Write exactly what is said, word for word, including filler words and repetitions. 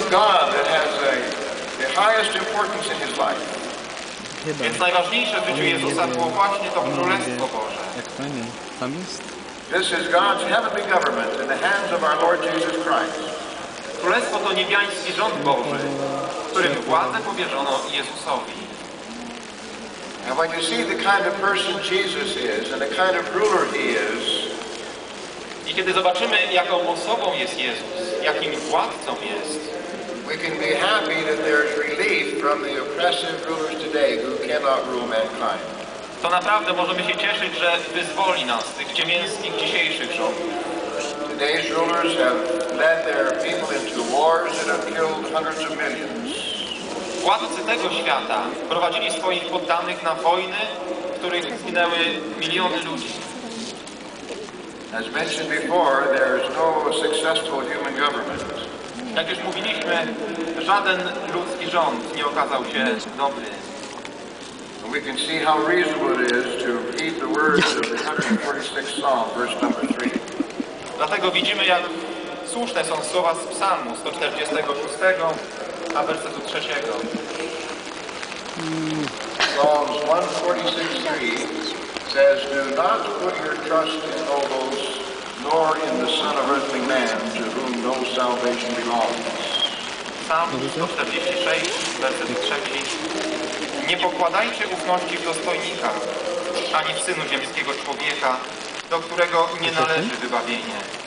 God that has a, the highest importance in his life. Więc najważniejsze w życiu Jezusa było właśnie to Królestwo Boże. Jak to nie? Tam jest? This is God's heavenly government in the hands of our Lord Jesus Christ. Królestwo to niebiański rząd Boży, którym władzę powierzono Jezusowi. And when you see the kind of person Jesus is and the kind of ruler he is, I kiedy zobaczymy, jaką osobą jest Jezus, jakim władcą jest, we can be happy that there's relief from the oppressive rulers today who cannot rule mankind. to naprawdę możemy się cieszyć, że wyzwoli nas z tych ciemięskich dzisiejszych rządów. Today's rulers have led their people into wars that have killed hundreds of millions. Władcy tego świata prowadzili swoich poddanych na wojny, w których zginęły miliony ludzi. As mentioned before, there is no successful human government. Jak już mówiliśmy, żaden ludzki rząd nie okazał się dobry. And we can see how reasonable it is to repeat the words of the one forty-sixth Psalm, verse number three. Dlatego widzimy, jak słuszne są słowa z Psalmu sto czterdziestego szóstego, a wersetu trzeciego. Psalms one forty-six three says, "Do not put your trust in nobles, nor in the Son of earthly man, to whom no salvation belongs." Psalm sto czterdzieści sześć, werset trzeci. Nie pokładajcie ufności w dostojnikach, ani w Synu ziemskiego człowieka, do którego nie należy wybawienie.